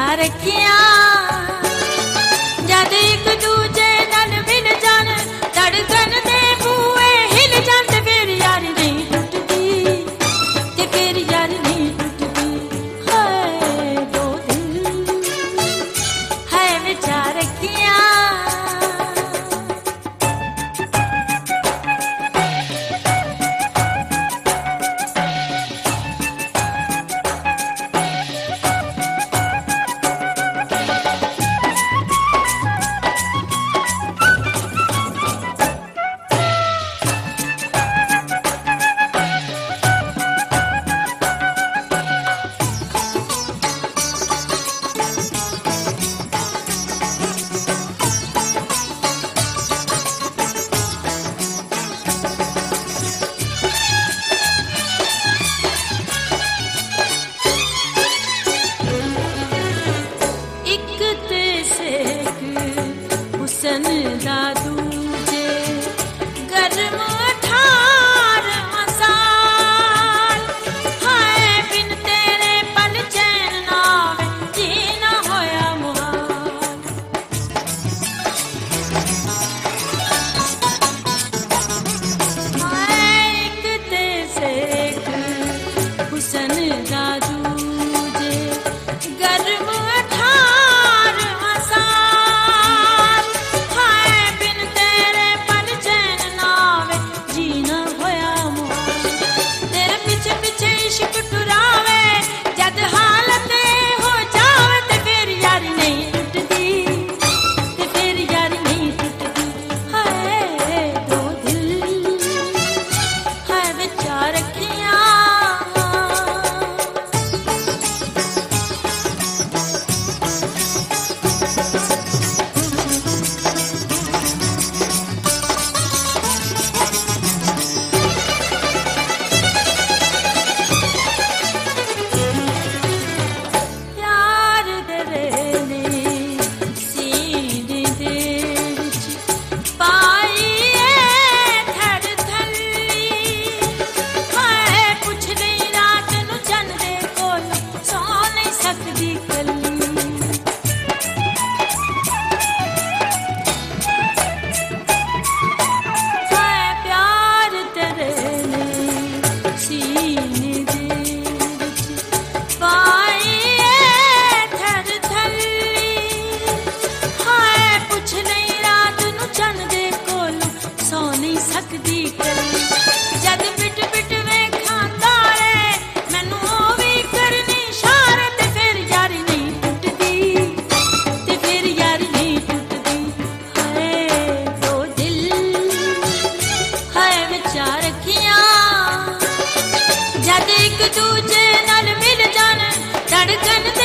रखिया जद एक दूजे नाल मिल जान धड़कन दे बूए हिल जान ते फिर यार नहीं टुटदी ते फिर यार नहीं टुटदी हाय दो दिल है विचार रखिया हुसन दा दूजे गर्म 18 साल हाय बिन तेरे पल चैन ना जीना होया मुहाल हाय एक ते से एक हुसन दा दूजे गर्म 18 साल जद पिट पिट वेखां तारे मैनू ओ भी करनी इशारे ते फिर यार नहीं टुटदी ते फिर यार नहीं टुटदी हाय दो दिल हाय विचार रखिया जद एक दूजे नाल मिल जान धड़कन